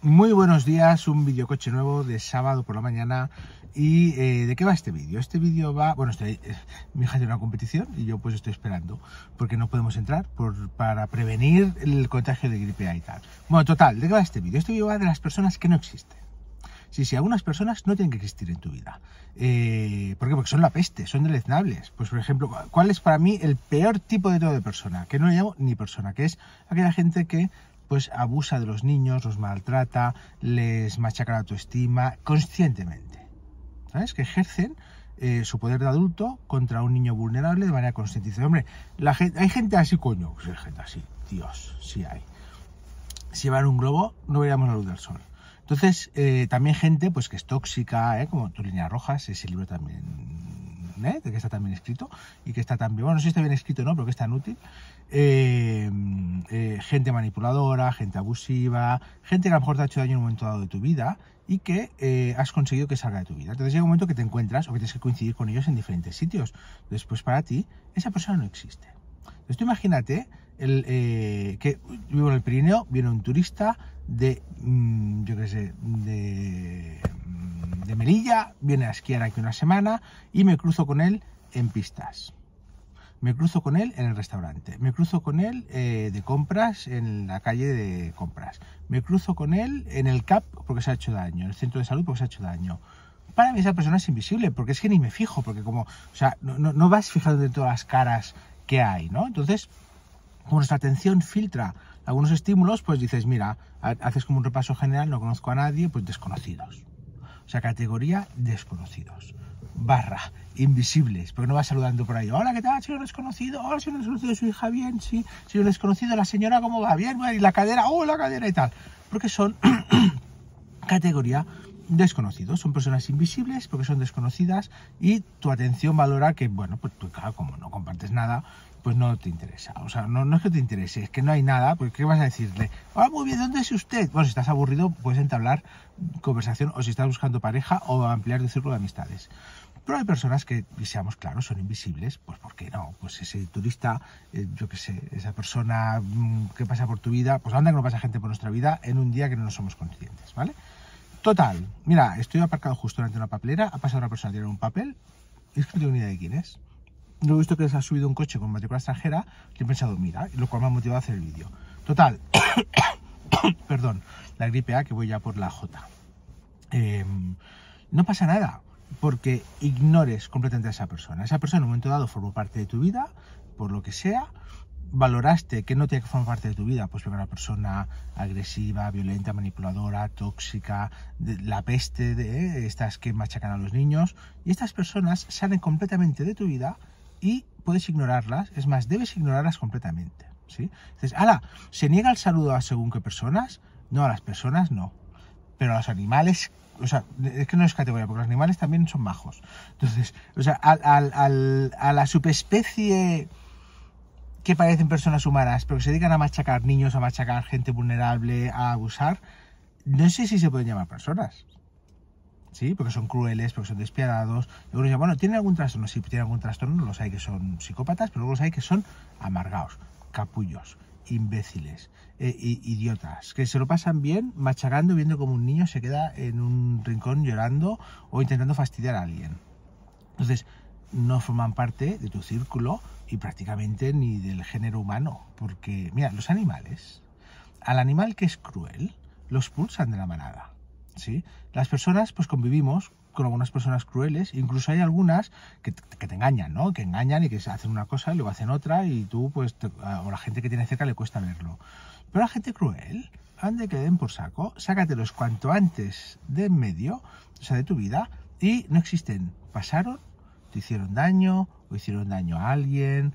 Muy buenos días, un videocoche nuevo de sábado por la mañana. ¿Y de qué va este vídeo? Este vídeo va... Bueno, mi hija tiene una competición y yo pues estoy esperando porque no podemos entrar para prevenir el contagio de gripe A y tal. Bueno, total, ¿de qué va este vídeo? Este vídeo va de las personas que no existen. Sí, algunas personas no tienen que existir en tu vida. ¿Por qué? Porque son la peste, son deleznables. Pues, por ejemplo, ¿cuál es para mí el peor tipo de todo de persona? Que no le llamo ni persona, que es aquella gente que pues abusa de los niños, los maltrata, les machaca la autoestima conscientemente. ¿Sabes? Que ejercen su poder de adulto contra un niño vulnerable de manera consciente. Dice, hombre, hay gente así, coño. Pues hay gente así, Dios, sí hay. Si llevan un globo, no veríamos la luz del sol. Entonces, también gente pues que es tóxica, como Tu línea roja, ese libro también, de que está también escrito, y que está también, bueno, no sé si está bien escrito o no, pero que es tan útil. Gente manipuladora, gente abusiva, gente que a lo mejor te ha hecho daño en un momento dado de tu vida y que has conseguido que salga de tu vida. Entonces llega un momento que te encuentras o que tienes que coincidir con ellos en diferentes sitios. Después para ti, esa persona no existe. Entonces tú imagínate que vivo en el Pirineo, viene un turista de, yo qué sé, de Melilla, viene a esquiar aquí una semana y me cruzo con él en pistas. Me cruzo con él en el restaurante, me cruzo con él de compras en la calle de compras, me cruzo con él en el CAP porque se ha hecho daño, en el centro de salud porque se ha hecho daño. Para mí esa persona es invisible, porque es que ni me fijo, porque como, o sea, no vas fijando en todas las caras que hay, ¿no? Entonces, como nuestra atención filtra algunos estímulos, pues dices, mira, haces como un repaso general, no conozco a nadie, pues desconocidos. O sea, categoría desconocidos. Barra, invisibles, porque no vas saludando por ahí. Hola, ¿qué tal, señor desconocido? Hola, señor desconocido, su hija, bien, sí. Señor desconocido, la señora, ¿cómo va? Bien, y la cadera, la cadera y tal. Porque son categoría desconocidos, son personas invisibles porque son desconocidas y tu atención valora que, bueno, pues tú, claro, como no compartes nada, pues no te interesa. O sea, no es que te interese, es que no hay nada, porque ¿qué vas a decirle? Ah, muy bien, ¿dónde es usted? Bueno, si estás aburrido, puedes entablar conversación, o si estás buscando pareja, o ampliar tu círculo de amistades. Pero hay personas que, y seamos claros, son invisibles, pues ¿por qué no? Pues ese turista, yo qué sé, esa persona que pasa por tu vida, pues anda que no pasa gente por nuestra vida en un día que no nos somos conscientes, ¿vale? Total, mira, estoy aparcado justo delante de una papelera, ha pasado una persona a tirar un papel, y es que no tengo ni idea de quién es. Luego he visto que les ha subido un coche con matrícula extranjera, y he pensado, mira, lo cual me ha motivado a hacer el vídeo. Total, perdón, la gripe A, que voy ya por la J. No pasa nada, porque ignores completamente a esa persona. Esa persona en un momento dado formó parte de tu vida, por lo que sea, valoraste que no tiene que formar parte de tu vida, pues porque era una persona agresiva, violenta, manipuladora, tóxica, la peste de estas que machacan a los niños, y estas personas salen completamente de tu vida y puedes ignorarlas, es más, debes ignorarlas completamente, ¿sí? Entonces, ¿se niega el saludo a según qué personas? No, a las personas no, pero a los animales, o sea, es que no es categoría, porque los animales también son majos. Entonces, o sea, a la subespecie que parecen personas humanas, pero que se dedican a machacar niños, a machacar gente vulnerable, a abusar, no sé si se pueden llamar personas. ¿Sí? Porque son crueles, porque son despiadados. Luego dicen, bueno, ¿tienen algún trastorno? Sí, tienen algún trastorno, los hay que son psicópatas, pero luego los hay que son amargados, capullos, imbéciles, idiotas, que se lo pasan bien machacando, viendo como un niño se queda en un rincón llorando o intentando fastidiar a alguien. Entonces, no forman parte de tu círculo y prácticamente ni del género humano, porque, mira, los animales, al animal que es cruel, los expulsan de la manada, ¿sí? Las personas, pues convivimos con algunas personas crueles, incluso hay algunas que te engañan, ¿no? Que engañan y que hacen una cosa y luego hacen otra y tú, pues, o la gente que tiene cerca le cuesta verlo. Pero la gente cruel, ande que den por saco, sácatelos cuanto antes de en medio, o sea, de tu vida, y no existen, pasaron, te hicieron daño, o hicieron daño a alguien,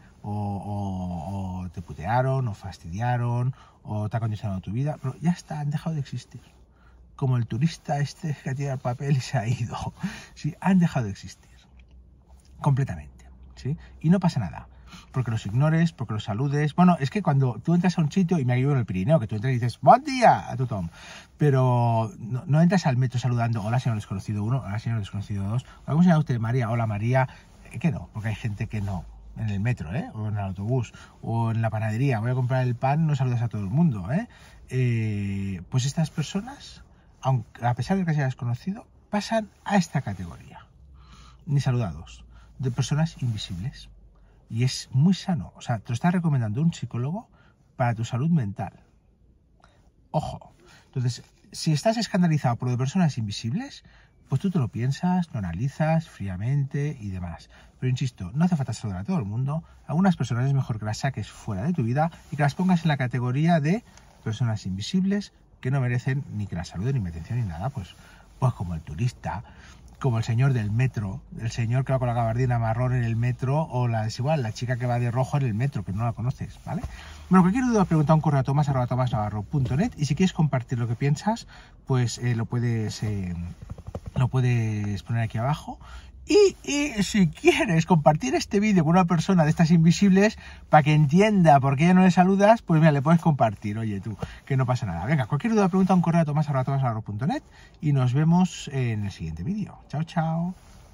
o te putearon, o fastidiaron, o te ha condicionado tu vida, pero ya está, han dejado de existir. Como el turista este que tira el papel y se ha ido. Sí, han dejado de existir. Completamente. ¿Sí? Y no pasa nada. Porque los ignores, porque los saludes. Bueno, es que cuando tú entras a un sitio, y me ayudo en el Pirineo, que tú entras y dices, ¡buen día! A tu Tom. Pero no entras al metro saludando, hola señor desconocido 1, hola señor desconocido 2, ¿cómo se llama usted? María, hola María. Que no, porque hay gente que no en el metro, o en el autobús, o en la panadería, voy a comprar el pan, no saludas a todo el mundo, pues estas personas, aunque a pesar de que se hayas conocido, pasan a esta categoría, ni saludados, de personas invisibles. Y es muy sano, o sea, te lo está recomendando un psicólogo para tu salud mental. Ojo, entonces, si estás escandalizado por lo de personas invisibles, pues tú te lo piensas, lo analizas fríamente y demás. Pero insisto, no hace falta saludar a todo el mundo. Algunas personas es mejor que las saques fuera de tu vida y que las pongas en la categoría de personas invisibles que no merecen ni que las saluden, ni atención, ni nada. Pues como el turista, como el señor del metro, el señor que va con la gabardina marrón en el metro, o la chica que va de rojo en el metro, que no la conoces, ¿vale? Bueno, cualquier duda, pregunta un correo a tomas@tomasnavarro.net, y si quieres compartir lo que piensas, pues lo puedes poner aquí abajo. Y si quieres compartir este vídeo con una persona de estas invisibles para que entienda por qué ya no le saludas, pues mira, le puedes compartir, oye tú, que no pasa nada. Venga, cualquier duda, pregunta un correo a tomas@tomasnavarro.net y nos vemos en el siguiente vídeo. Chao, chao.